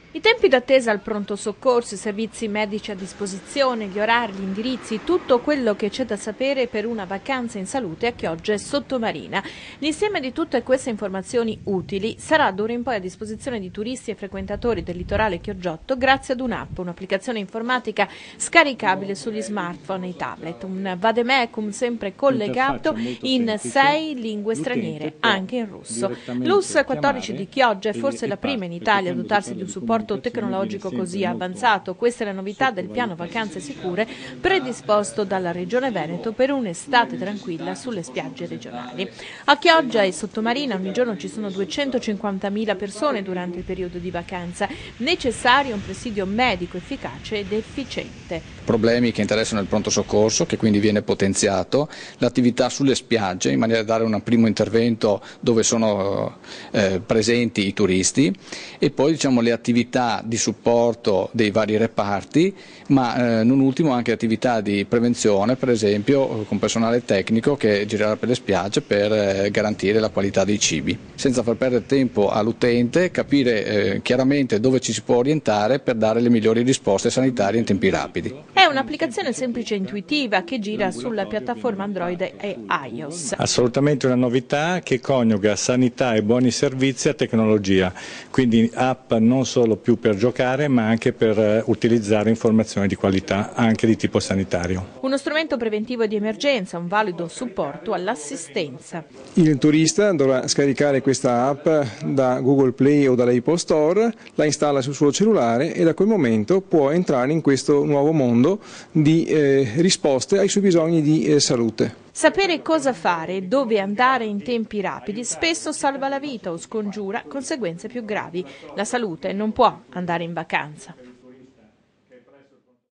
I tempi d'attesa al pronto soccorso, i servizi medici a disposizione, gli orari, gli indirizzi, tutto quello che c'è da sapere per una vacanza in salute a Chioggia e Sottomarina. L'insieme di tutte queste informazioni utili sarà d'ora in poi a disposizione di turisti e frequentatori del litorale chioggiotto grazie ad un'applicazione informatica scaricabile sugli smartphone e i tablet. Un vademecum sempre collegato in 6 lingue straniere, anche in russo. L'US 14 di Chioggia è forse la prima in Italia a dotarsi di un supporto tecnologico così avanzato. Questa è la novità del piano Vacanze Sicure predisposto dalla Regione Veneto per un'estate tranquilla sulle spiagge regionali. A Chioggia e Sottomarina ogni giorno ci sono 250.000 persone durante il periodo di vacanza. Necessario un presidio medico efficace ed efficiente. Problemi che interessano il pronto soccorso, che quindi viene potenziato, l'attività sulle spiagge in maniera da dare un primo intervento dove sono presenti i turisti, e poi le attività di supporto dei vari reparti, ma non ultimo anche attività di prevenzione, per esempio con personale tecnico che girerà per le spiagge per garantire la qualità dei cibi, senza far perdere tempo all'utente, capire chiaramente dove ci si può orientare per dare le migliori risposte sanitarie in tempi rapidi. È un'applicazione semplice e intuitiva che gira sulla piattaforma Android e iOS. Assolutamente una novità che coniuga sanità e buoni servizi a tecnologia, quindi app non solo più per giocare ma anche per utilizzare informazioni di qualità anche di tipo sanitario. Uno strumento preventivo e di emergenza, un valido supporto all'assistenza. Il turista dovrà scaricare questa app da Google Play o dall'Apple Store, la installa sul suo cellulare e da quel momento può entrare in questo nuovo mondo di risposte ai suoi bisogni di salute. Sapere cosa fare e dove andare in tempi rapidi spesso salva la vita o scongiura conseguenze più gravi. La salute non può andare in vacanza.